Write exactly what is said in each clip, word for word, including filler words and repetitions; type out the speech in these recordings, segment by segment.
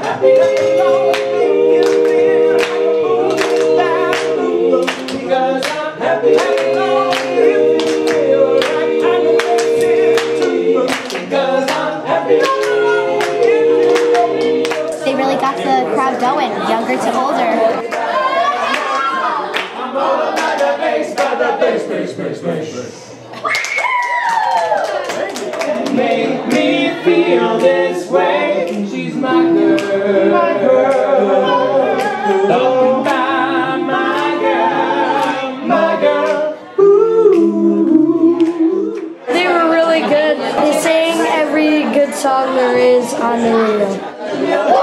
They really got the crowd going, younger to older. Make me feel this way. She's my girl, my girl. Oh, my, my girl, my girl. Ooh. They were really good. They sang every good song there is on the radio.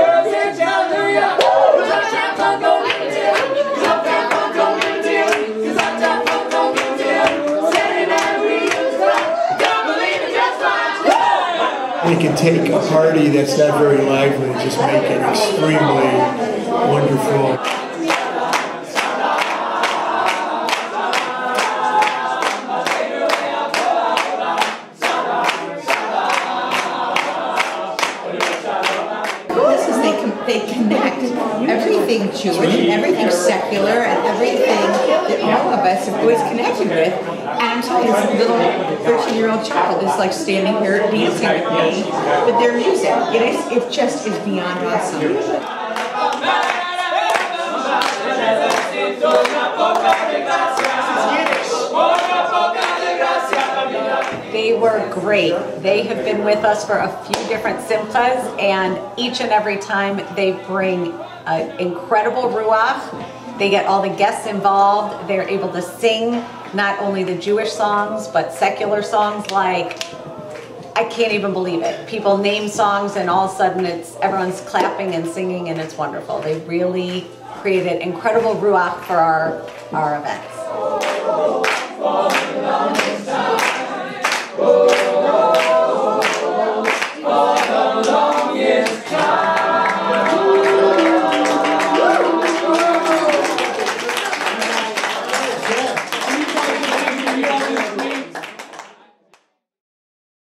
They can take a party that's not very lively and just make it extremely wonderful. This is they, com they connect everything Jewish and everything secular and everything that all of us have always connected with. And I'm telling you, this little thirteen-year-old child is like standing here dancing with me with their music. It is, it just is beyond awesome. They were great. They have been with us for a few different SIMCHAs, and each and every time they bring an incredible ruach. They get all the guests involved. They're able to sing not only the Jewish songs, but secular songs like, I can't even believe it. People name songs and all of a sudden it's everyone's clapping and singing, and it's wonderful. They really created incredible ruach for our, our events.